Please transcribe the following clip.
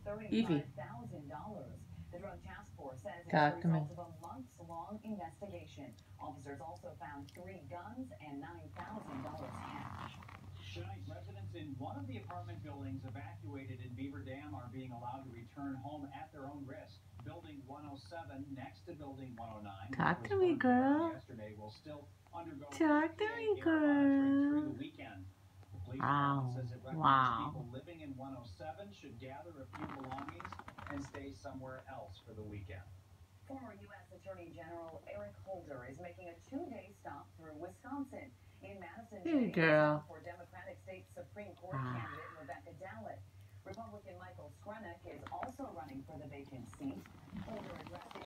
Evie. $35,000. The Drug Task Force says it's Talk the to me. result of a months-long investigation. Officers also found 3 guns and $9,000 cash. Tonight, residents in one of the apartment buildings evacuated in Beaver Dam are being allowed to return home at their own risk. Building 107 next to Building 109, Talk which to was me, burned to girl. ground yesterday, will still undergo Talk to me, EPA air monitoring through girl. the weekend. The police Wow. department says it recommends people living in 107 should gather a few belongings and stay somewhere else for the weekend. Former U.S. Attorney General Eric Holder is making a 2-day stop through Wisconsin. In Madison, Hey, girl. for Democratic State Supreme Court candidate Rebecca Dallett. Republican Michael Skrenik is also running for the vacant seat. Holder addressed